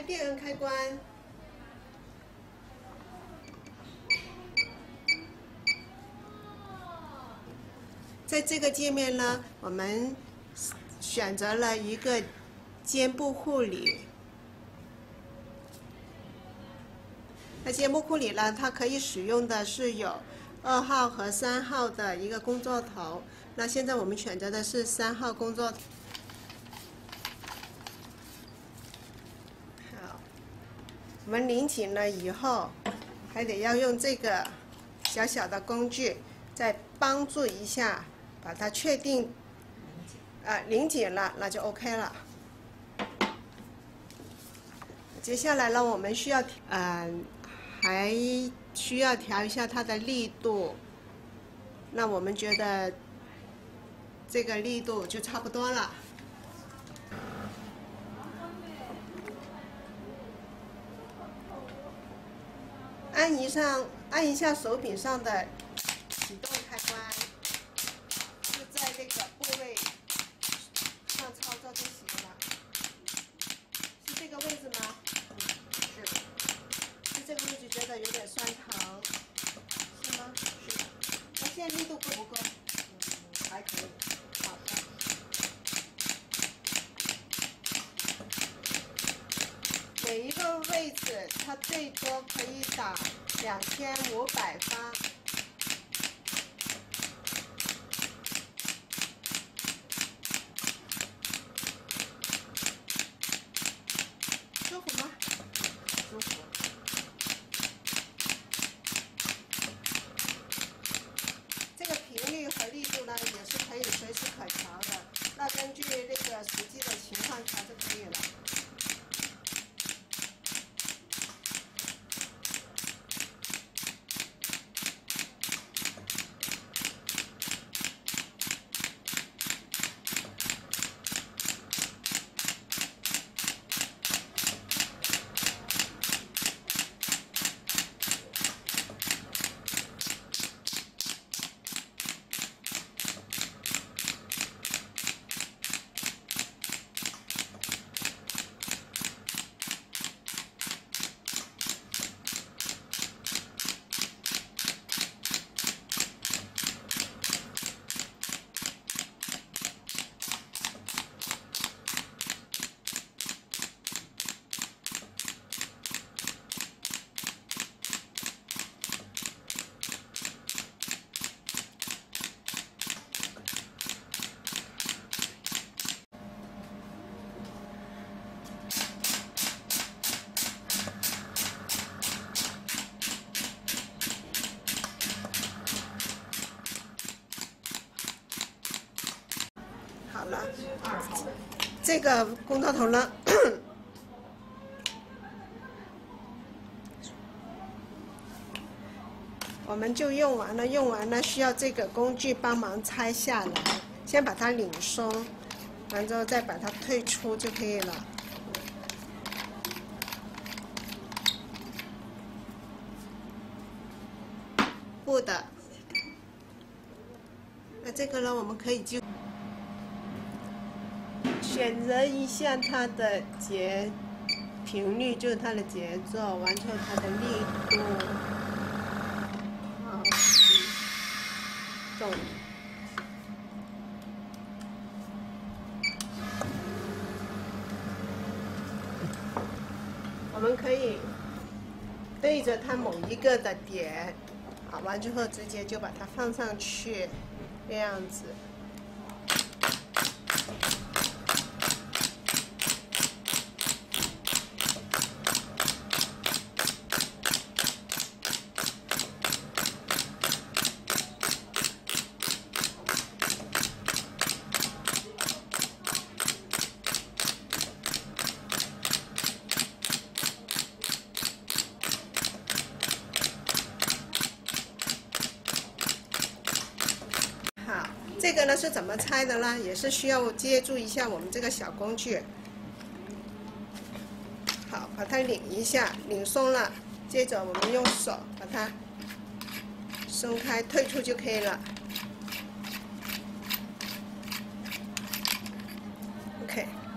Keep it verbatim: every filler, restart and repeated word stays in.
电源开关。在这个界面呢，我们选择了一个肩部护理。那肩部护理呢，它可以使用的是有二号和三号的一个工作头。那现在我们选择的是三号工作头。好，我们拧紧了以后，还得要用这个小小的工具再帮助一下。 把它确定，啊，拧紧了，那就 OK 了。接下来呢，我们需要，嗯、呃，还需要调一下它的力度。那我们觉得这个力度就差不多了。按一上，按一下手柄上的启动开关。 在这个部位上操作就行了，是这个位置吗？是，是这个位置觉得有点酸疼，是吗？是的。那现在力度够不够？嗯，还可以。好的。每一个位置它最多可以打两千五百发。 舒服吗？舒服。这个频率和力度呢，也是可以随时可调的。那根据那个实际的情况调就可以了。好了，这个工作头呢，我们就用完了。用完了需要这个工具帮忙拆下来，先把它拧松，完之后再把它退出就可以了。不的，那这个呢，我们可以就。 选择一下它的节频率，就是它的节奏，完成它的力度，好，重。我们可以对着它某一个的点，好，完之后直接就把它放上去，这样子。 这个呢是怎么拆的呢？也是需要借助一下我们这个小工具。好，把它拧一下，拧松了，接着我们用手把它松开，退出就可以了。OK。